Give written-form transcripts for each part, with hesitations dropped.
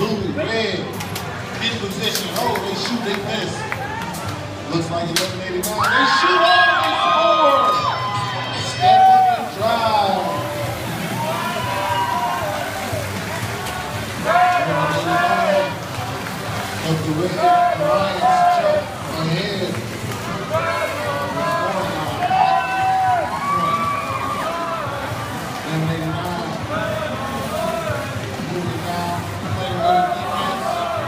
blue, red, in position. Oh, they shoot, they miss. Looks like 1189. They shoot, oh, they score! Step up and drive. 1189. Up the red, the Lions jump ahead. Moving down, playing better defense.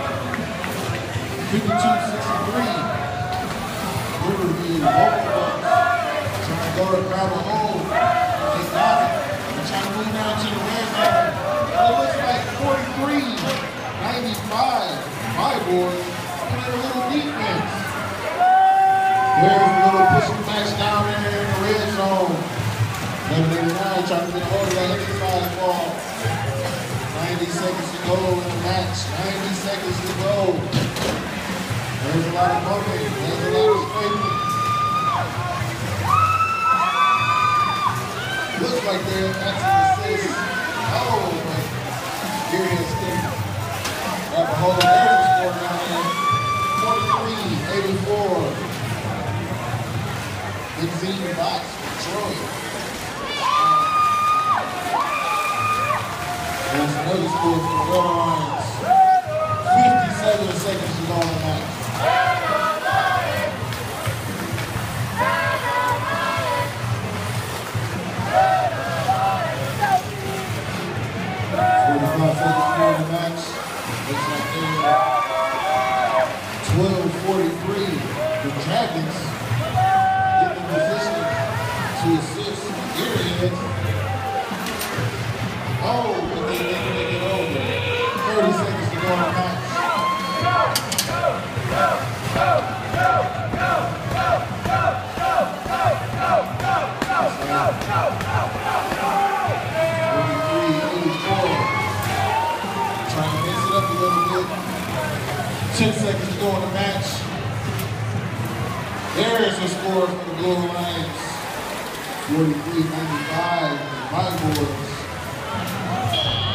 52-63. Riverview, both of us trying to go to grab a hold. They got it. They're trying to move down to the red zone. It looks like 43-95. My boys playing a little defense. There's a little pushing match down there in the red zone. 1189 trying to get hold of that inside ball. 90 seconds to go in the match. 90 seconds to go. There's a lot of bumping. There's a lot of scraping. Looks like that's an assist. Oh, but here it is. Grab a hold. There's a score down there. 43-84. Big Z in the box for Troy. There's another score for the Red Lions. 57 seconds to go on the match. 45 seconds to go on the match. Looks like they're 12:43. The Dragons get in position to assist. Here it is. Oh, but they make it over. 30 seconds to go on the match. Trying to mix it up a little bit. 10 seconds to go on the match. There is a score for the Blue Lions. 43-95. My boys.